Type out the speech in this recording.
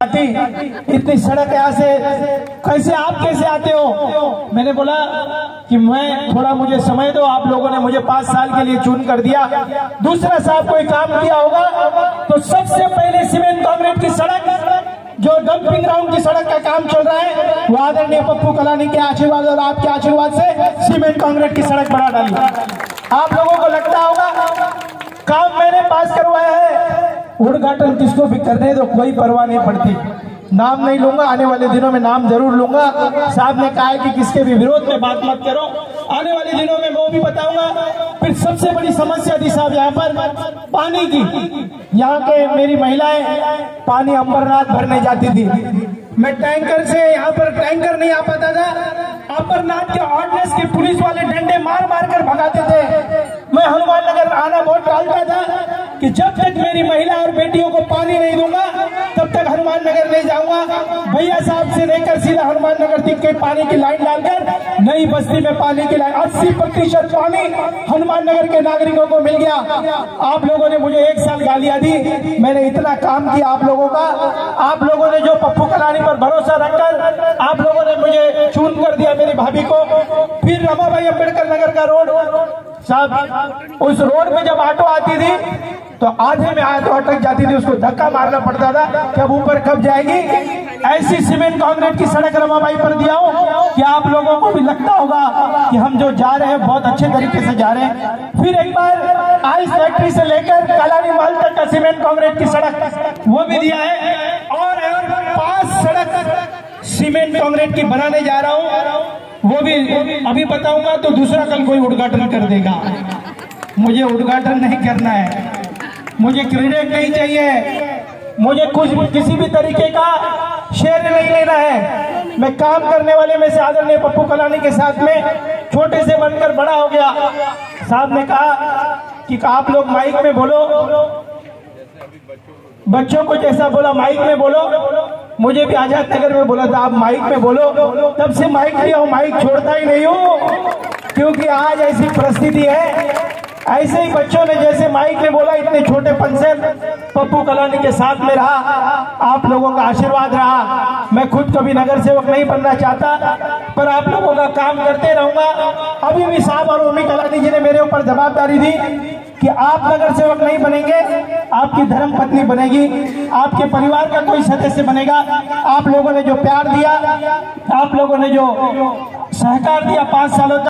इतनी सड़क यहाँ से कैसे आप कैसे आते हो? मैंने बोला कि मैं थोड़ा मुझे समय दो, आप लोगों ने मुझे 5 साल के लिए चुन कर दिया, दूसरा साहब कोई काम किया होगा तो सबसे पहले सीमेंट कांक्रीट की सड़क, जो डंपिंग ग्राउंड की सड़क का काम चल रहा है, वो आदरणीय पप्पू कलानी के आशीर्वाद और आपके आशीर्वाद से सीमेंट कांक्रीट की सड़क बना डाली। आप लोगों को लगता होगा काम मैंने पास करवाया है, उद्घाटन किसको भी करने दो, कोई परवाह नहीं पड़ती। नाम नहीं लूंगा, आने वाले दिनों में नाम जरूर लूंगा। साहब ने कहा है कि किसके भी विरोध में बात मत करो, आने वाले दिनों में वो भी बताऊंगा। फिर सबसे बड़ी समस्या थी साहब यहाँ पर पानी की। यहाँ के मेरी महिलाएं पानी अमरनाथ भरने जाती थी, मैं टैंकर से, यहाँ पर टैंकर नहीं आ पाता था, अमरनाथ के ऑर्डिनेंस के पुलिस वाले डंडे मार मार कर भगाते थे। मैं हनुमान नगर आना बहुत टालता था कि जब तक मेरी महिला और बेटियों को पानी नहीं दूंगा तब तक हनुमान नगर नहीं जाऊंगा। भैया साहब से लेकर सीधा हनुमान नगर तक के पानी की लाइन डालकर नई बस्ती में पानी की लाइन 80% पानी हनुमान नगर के नागरिकों को मिल गया। आप लोगों ने मुझे 1 साल गालियां दी, मैंने इतना काम किया आप लोगों का। आप लोगों ने जो पप्पू कलानी पर भरोसा रखकर आप लोगों ने मुझे चुन कर दिया, मेरी भाभी को। फिर रमाबाई अम्बेडकर नगर का रोड साहब, उस रोड में जब ऑटो आती थी तो आधे में ऑटो अटक जाती थी, उसको धक्का मारना पड़ता था कि अब ऊपर कब जाएगी। ऐसी सीमेंट कांक्रीट की सड़क रमाबाई पर दिया हो कि आप लोगों को भी लगता होगा कि हम जो जा रहे हैं बहुत अच्छे तरीके से जा रहे हैं। फिर एक बार आइस फैक्ट्री से लेकर कलानी महल तक का सीमेंट कांक्रीट की सड़क वो भी दिया है, और 5 सड़क सीमेंट कांक्रीट की बनाने जा रहा हूँ, वो भी अभी बताऊंगा तो दूसरा कल कोई उद्घाटन कर देगा। मुझे उद्घाटन नहीं करना है, मुझे क्रेडिट नहीं चाहिए, मुझे कुछ किसी भी तरीके का शेयर नहीं लेना है। मैं काम करने वाले में से आदरणीय पप्पू कलानी के साथ में छोटे से बनकर बड़ा हो गया। साहब ने कहा कि आप लोग माइक में बोलो, बच्चों को जैसा बोला माइक में बोलो, मुझे भी आजाद नगर में बोला था आप माइक में बोलो, तब से माइक लिया हूं, माइक छोड़ता ही नहीं हूं, क्योंकि आज ऐसी परिस्थिति है। ऐसे ही बच्चों ने जैसे माइक में बोला, इतने छोटेपन से पप्पू कलानी के साथ में रहा, आप लोगों का आशीर्वाद रहा। मैं खुद कभी नगर सेवक नहीं बनना चाहता, पर आप लोगों का काम करते रहूंगा। अभी भी साहब और उर्मी कलानी जी ने मेरे ऊपर जवाबदारी दी कि आप नगर सेवक नहीं बनेंगे, आपकी धर्म पत्नी बनेगी, आपके परिवार का कोई सदस्य बनेगा। आप लोगों ने जो प्यार दिया, आप लोगों ने जो सहकार दिया 5 सालों तक,